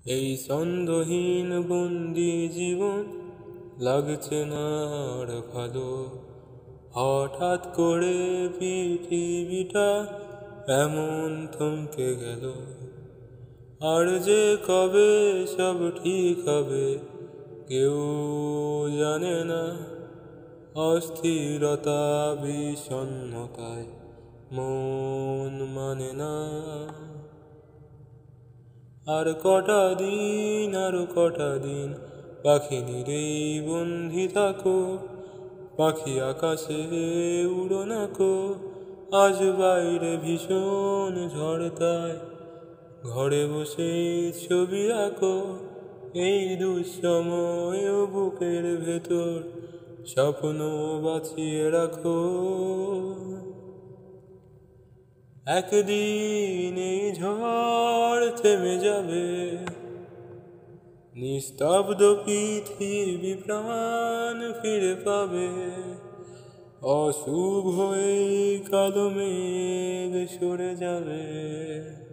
এই ছন্দহীন বন্দি জীবন লাগছে না আর ভালো। হঠাৎ করে পৃথিবীটা এমন থমকে গেল। আর যে কবে সব ঠিক হবে কেউ জানে না। অস্থিরতা বিষণ্ণতায় মন মানে না। আর কটা দিন পাখি নিরেই বন্দি থাকো। পাখি আকাশে উড়ো নাকো। আজ বাইরে ভীষণ ঝড়, তাই ঘরে বসে ছবি আঁকো। এই দুঃসময় বুকের ভেতর স্বপ্ন বাঁচিয়ে রাখো। একদিন এই ঝড় থেমে যাবে, নিস্তব্ধ পৃথিবী প্রাণ ফিরে পাবে। অশুভ হয়ে কালো মেঘ সরে যাবে।